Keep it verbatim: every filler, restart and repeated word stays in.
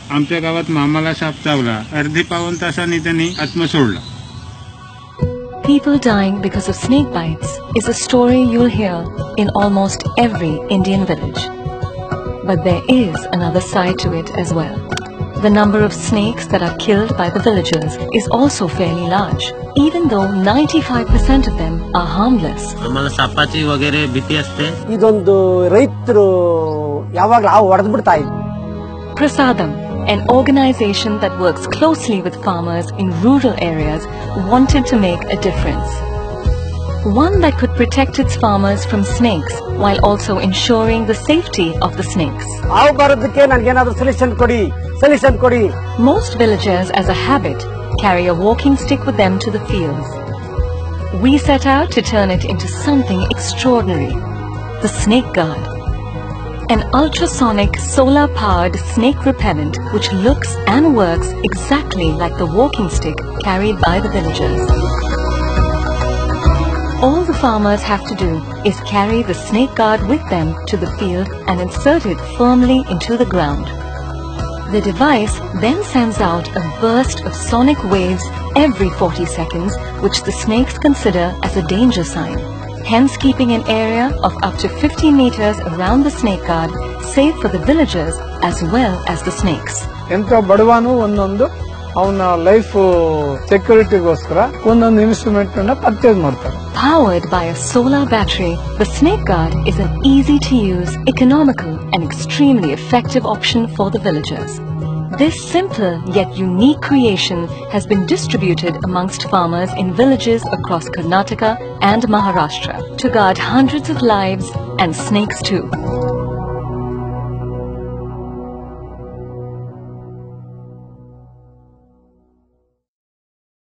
आमच्या गावात मामाला साप चावला. अर्धी पाऊण तासांनी त्यांनी आत्मा सोडला. People dying because of snake bites is a story you'll hear in almost every Indian village. But there is another side to it as well. The number of snakes that are killed by the villagers is also fairly large, even though ninety-five percent of them are harmless. आम्हाला सापाची वगैरे भीती असते. ಇದೊಂದು ರೈತರು ಯಾವಾಗಲೂ ಆ ಹೊಡೆದು ಬಿಡ್ತಾ ಇದ್ರು. Prasadam, an organization that works closely with farmers in rural areas, wanted to make a difference. One that could protect its farmers from snakes while also ensuring the safety of the snakes. ಆವು ಬರೋದಕ್ಕೆ ನನಗೆ ಏನಾದರೂ solution ಕೊಡಿ solution ಕೊಡಿ. Most villagers, as a habit, carry a walking stick with them to the fields. We set out to turn it into something extraordinary, the snake guard. An ultrasonic solar-powered snake repellent which looks and works exactly like the walking stick carried by the villagers. All the farmers have to do is carry the snake guard with them to the field and insert it firmly into the ground. The device then sends out a burst of sonic waves every forty seconds, which the snakes consider as a danger sign, hence keeping an area of up to fifty meters around the snake guard safe for the villagers as well as the snakes. ಎಂತ ಬಡವನು ಒಂದೊಂದು ಅವನ life ಸೆಕ್ಯೂರಿಟಿಗೋಸ್ಕರ ಒಂದೊಂದು instrument ಅನ್ನು purchase ಮಾಡ್ತಾರೆ. Powered by a solar battery, the snake guard is an easy-to-use, economical and extremely effective option for the villagers. This simple yet unique creation has been distributed amongst farmers in villages across Karnataka and Maharashtra to guard hundreds of lives and snakes too.